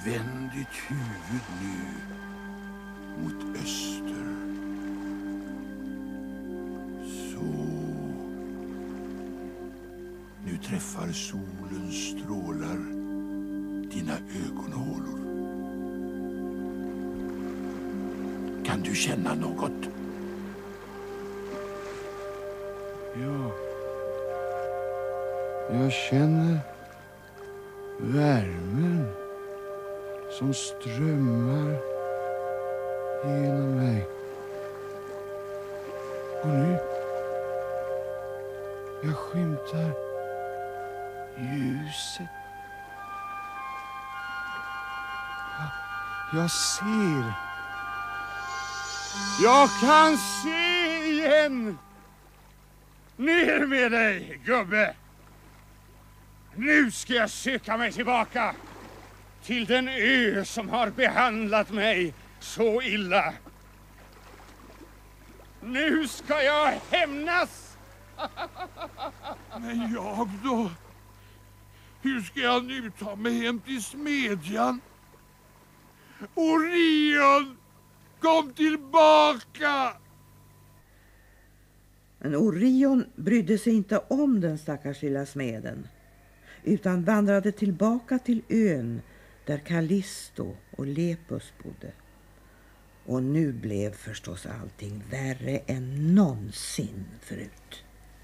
Vänd ditt huvud nu mot öster. Så. Nu träffar solens strålar dina ögonhålor. Kan du känna något? Ja. Jag känner värmen som strömmar genom mig. Och nu jag skymtar ljuset. Jag ser. Jag kan se igen. Ner med dig, gubbe. Nu ska jag söka mig tillbaka till den ö som har behandlat mig så illa. Nu ska jag hämnas. Men jag då? Hur ska jag nu ta mig hem till smedjan? Orion, kom tillbaka! Men Orion brydde sig inte om den stackars lilla smeden, utan vandrade tillbaka till ön där Callisto och Lepus bodde. Och nu blev förstås allting värre än någonsin förut.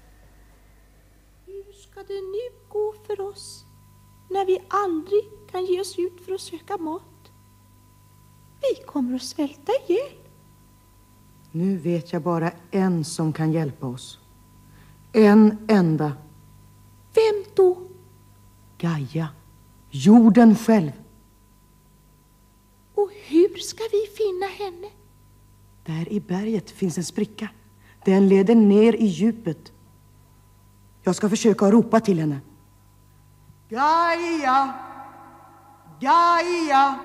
Hur ska det nu gå för oss när vi aldrig kan ge oss ut för att söka mat? Vi kommer att svälta ihjäl. Nu vet jag bara en som kan hjälpa oss. En enda. Vem då? Gaia. Jorden själv. Och hur ska vi finna henne? Där i berget finns en spricka. Den leder ner i djupet. Jag ska försöka ropa till henne. Gaia! Gaia!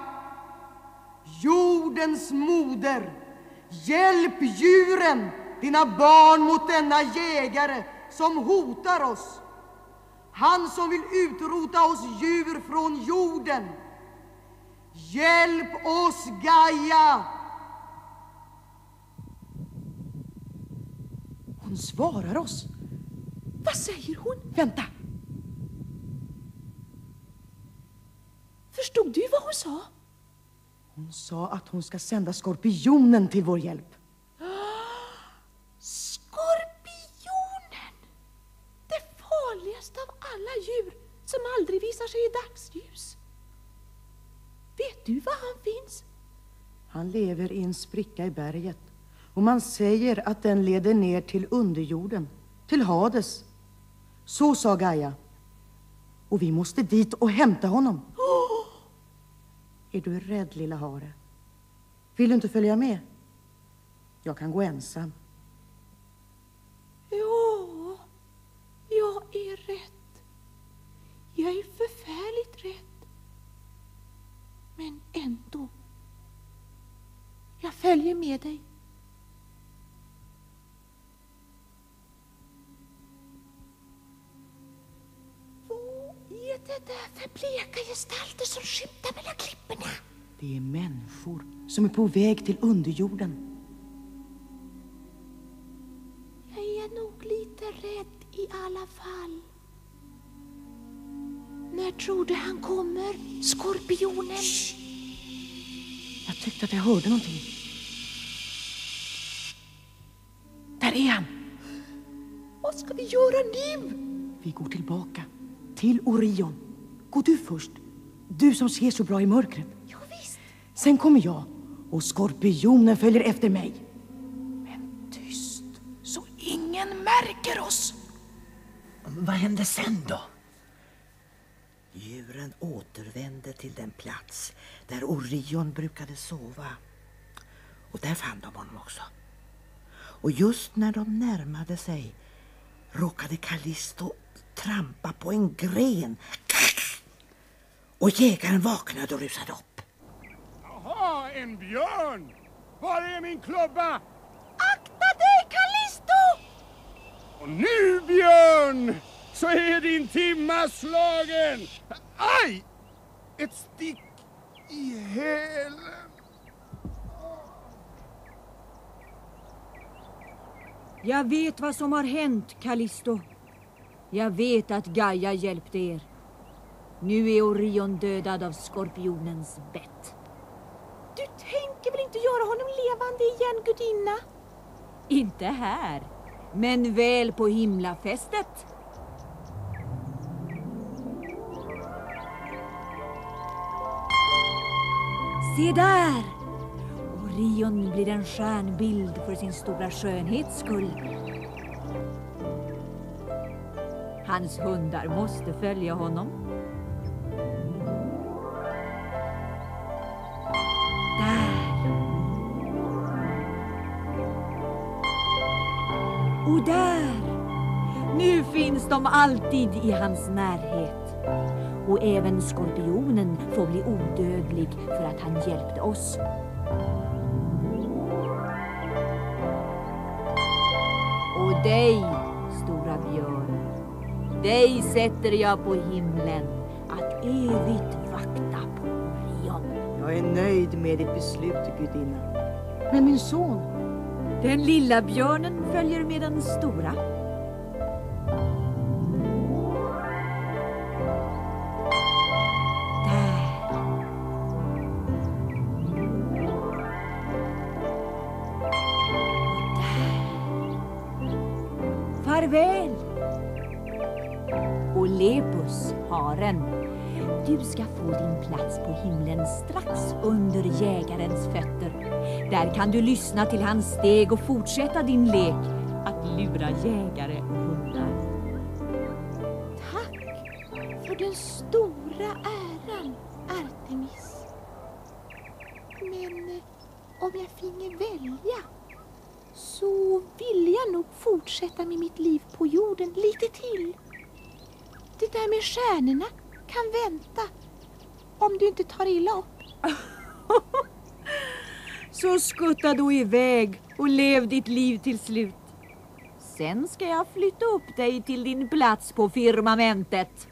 Jordens moder! Hjälp djuren, dina barn, mot denna jägare som hotar oss. Han som vill utrota oss djur från jorden. Hjälp oss, Gaia! Hon svarar oss. Vad säger hon? Vänta. Förstod du vad hon sa? Hon sa att hon ska sända skorpionen till vår hjälp. Skorpionen! Det farligaste av alla djur som aldrig visar sig i dagsljus. Vet du var han finns? Han lever i en spricka i berget. Och man säger att den leder ner till underjorden, till Hades. Så sa Gaia. Och vi måste dit och hämta honom. Är du rädd, lilla hare? Vill du inte följa med? Jag kan gå ensam. Ja, jag är rädd. Jag är förfärligt rädd. Men ändå. Jag följer med dig. Vad är det där för bleka gestalter som skymtar mellan klipporna? Det är människor som är på väg till underjorden. Jag är nog lite rädd i alla fall. När tror du han kommer, skorpionen? Shh. Jag tyckte att jag hörde någonting. Där är han. Vad ska vi göra nu? Vi går tillbaka till Orion. Gå du först. Du som ser så bra i mörkret. Ja, visst. Sen kommer jag och skorpionen följer efter mig. Men tyst, så ingen märker oss. Vad hände sen då? Djuren återvände till den plats där Orion brukade sova. Och där fann de honom också. Och just när de närmade sig råkade Callisto trampa på en gren. Och jägaren vaknade och rusade upp. Jaha, en björn! Var är min klubba? Akta dig, Callisto! Och nu, björn, så är din timma slagen. Aj! Ett stick i hälen. Jag vet vad som har hänt, Callisto. Jag vet att Gaia hjälpte er. Nu är Orion dödad av skorpionens bett. Du tänker väl inte göra honom levande igen, gudinna? Inte här, men väl på himlafästet. Se där! Orion blir en stjärnbild för sin stora skönhets skull. Hans hundar måste följa honom. Där. Och där. Nu finns de alltid i hans närhet. Och även skorpionen får bli odödlig för att han hjälpte oss. Och dig, stora björn, dig sätter jag på himlen att evigt vakta på Orion. Jag är nöjd med ditt beslut, gudinna. Men min son? Den lilla björnen följer med den stora. Farväl! Olepus, haren. Du ska få din plats på himlen strax under jägarens fötter. Där kan du lyssna till hans steg och fortsätta din lek att lura jägare och hundar. Tack för den stora äran, Artemis. Men om jag finge välja så vill jag nog fortsätta med mitt liv på jorden lite till. Det där med stjärnorna kan vänta om du inte tar illa upp. Så skutta då iväg och lev ditt liv till slut. Sen ska jag flytta upp dig till din plats på firmamentet.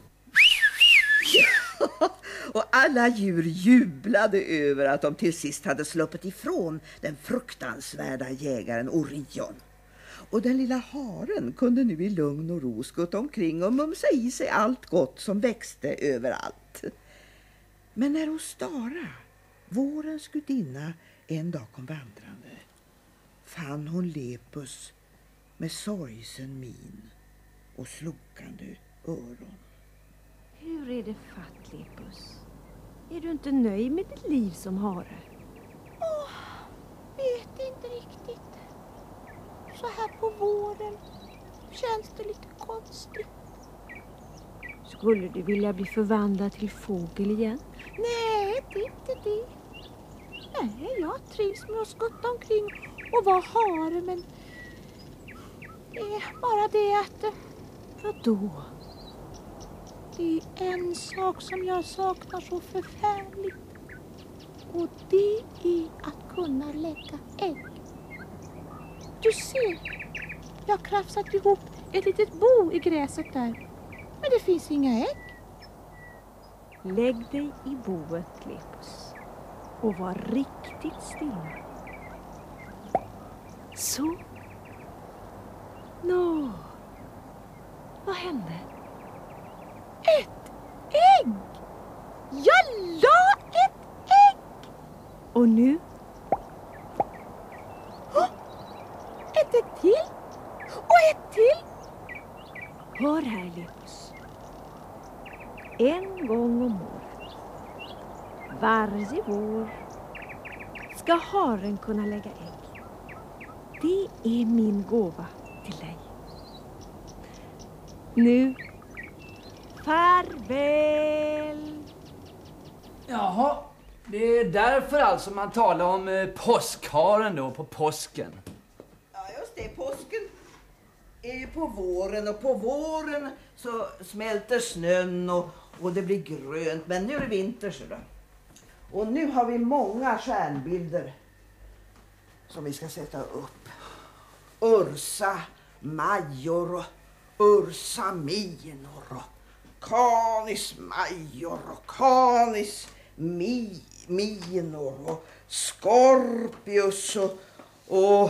Och alla djur jublade över att de till sist hade sluppit ifrån den fruktansvärda jägaren Orion. Och den lilla haren kunde nu i lugn och ro skutta omkring och mumsa i sig allt gott som växte överallt. Men när Ostara, vårens gudinna, en dag kom vandrande, fann hon Lepus med sorgsen min och slokande öron. Hur är det fatt, Lepus? Är du inte nöjd med ditt liv som hare? Vet inte riktigt. Så här på våren känns det lite konstigt. Skulle du vilja bli förvandlad till fågel igen? Nej, det är inte det. Nej, jag trivs med att skutta omkring och vara hare, men det är bara det att... Vadå? Det är en sak som jag saknar så förfärligt. Och det är att kunna lägga ägg. Du ser, jag har krafsat ihop ett litet bo i gräset där. Men det finns inga ägg. Lägg dig i boet, Lepus. Och var riktigt stilla. Så. Nå. Vad hände? Ett ägg! Jag la ett ägg! Och nu? Ett ägg till! Och ett till! Hör här, Lepus. En gång om året, varje vår, ska haren kunna lägga ägg. Det är min gåva till dig. Nu, farväl! Jaha, det är därför alltså man talar om påskharen då på påsken. Ja, just det. Påsken är ju på våren, och på våren så smälter snön och det blir grönt. Men nu är det vinter, så då. Och nu har vi många stjärnbilder som vi ska sätta upp. Ursa Major och Ursa Minor och Canis Major och Canis Minor och Skorpius och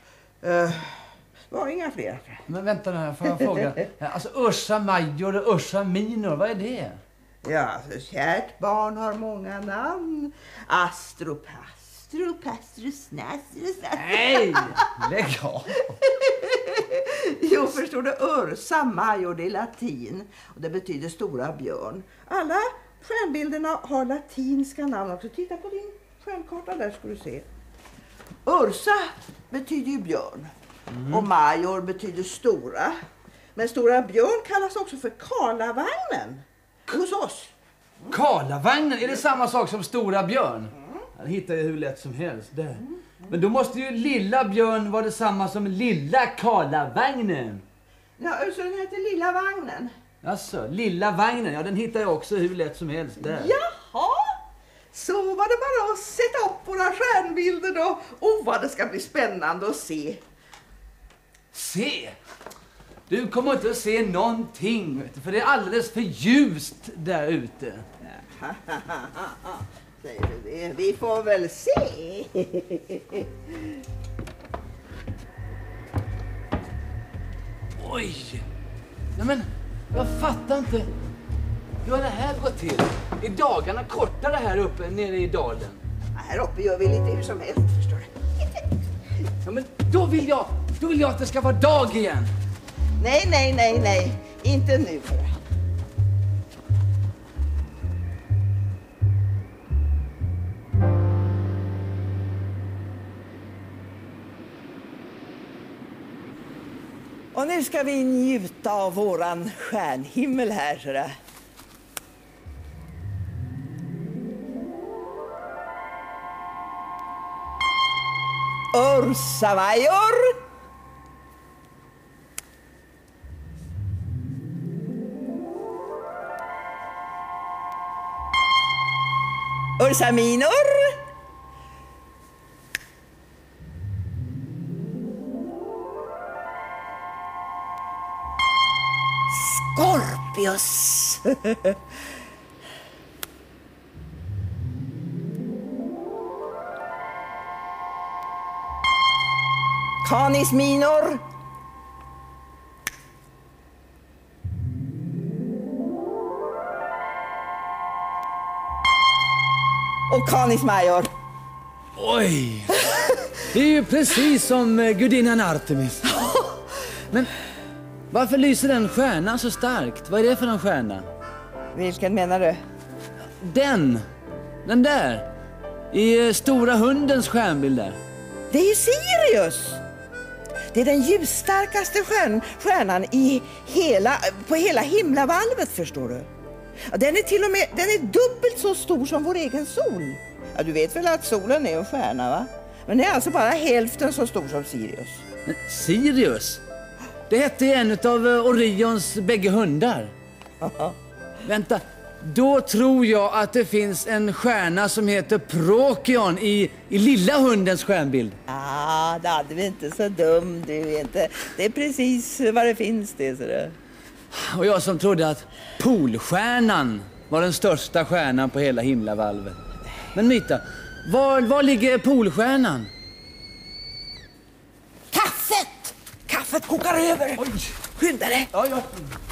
var inga fler. Men vänta nu, får jag fråga. Alltså Ursa Major och Ursa Minor, vad är det? Ja, alltså, kärt barn har många namn. Astropastro, Pastrosnastrus. Nej, lägg av. Jo, förstår du, Ursa Major, det är latin och det betyder stora björn. Alla stjärnbilderna har latinska namn också. Titta på din stjärnkarta, där ska du se. Ursa betyder ju björn och Major betyder stora. Men stora björn kallas också för Karlavagnen hos oss. Karlavagnen, är det samma sak som stora björn? Den hittar jag hur lätt som helst där. Men då måste ju lilla björn vara detsamma som lilla Karlavagnen. Ja, så den heter Lilla Vagnen. Alltså, lilla vagnen, ja den hittar jag också hur lätt som helst där. Jaha, så var det bara att sätta upp våra stjärnbilder då. Vad det ska bli spännande att se. Se! Du kommer inte att se någonting, för det är alldeles för ljust där ute. Säger du det? Vi får väl se. Oj! Nej men, jag fattar inte. Hur har det här gått till? Är dagarna kortare här uppe nere i dalen? Här uppe gör vi lite hur som helst, förstår du. Ja men då vill jag att det ska vara dag igen. Nej. Inte nu. Och nu ska vi njuta av våran stjärnhimmel här, så där. Ursa Major. Ursa Minor. Skorpius. Canis Minor. Och Canis Major. Oj! Det är ju precis som gudinnan Artemis. Men varför lyser den stjärnan så starkt? Vad är det för en stjärna? Vilken menar du? Den där. I stora hundens stjärnbild där. Det är ju Sirius. Det är den ljusstarkaste stjärnan på hela himlavalvet, förstår du. Den är dubbelt så stor som vår egen sol. Ja, du vet väl att solen är en stjärna, va? Men det är alltså bara hälften så stor som Sirius. Men Sirius? Det hette en av Orions bägge hundar. Vänta, då tror jag att det finns en stjärna som heter Procyon i lilla hundens stjärnbild. Det hade vi inte så dum, du inte. Det är precis vad det finns, det, så det. Och jag som trodde att Polstjärnan var den största stjärnan på hela himlavalvet. Men Myta, var ligger Polstjärnan? Kaffet! Kaffet kokar över! Oj! Skynda dig! Ja.